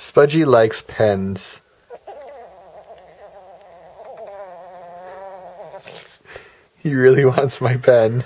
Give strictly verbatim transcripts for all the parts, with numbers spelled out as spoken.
Spudgy likes pens. He really wants my pen.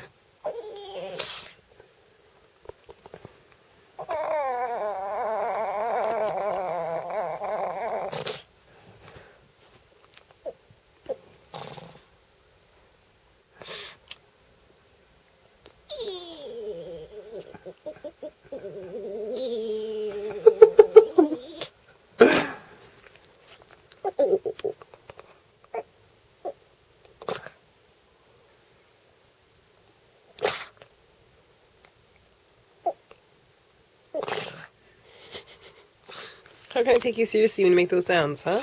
How can I take you seriously when you make those sounds, huh?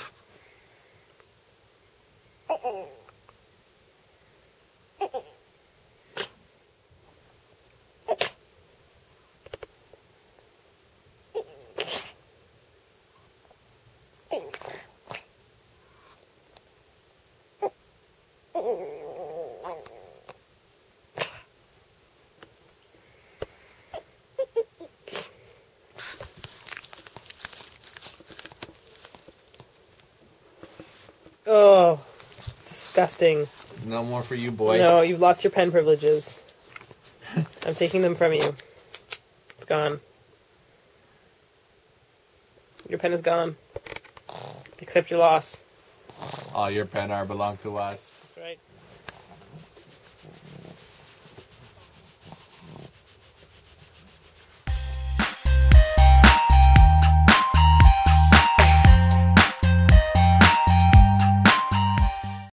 Oh, disgusting. No more for you, boy. No, you've lost your pen privileges. I'm taking them from you. It's gone. Your pen is gone. Accept your loss. All your pen are belong to us. That's right.